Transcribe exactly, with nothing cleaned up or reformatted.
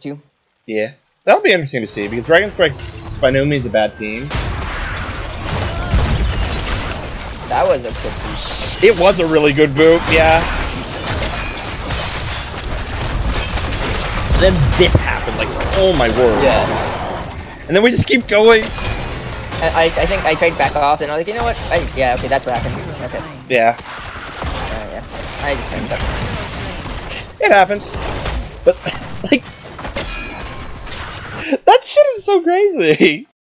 two. Yeah. That'll be interesting to see, because Dragon Strike's by no means a bad team. That was a good boost. It was a really good boop, yeah. And then this happened, like, oh my word. Yeah. And then we just keep going. I, I think I tried back off, and I was like, you know what? I, yeah, okay, that's what happened. Okay. Yeah. Uh, yeah. I just messed up. It happens. But, like, that shit is so crazy.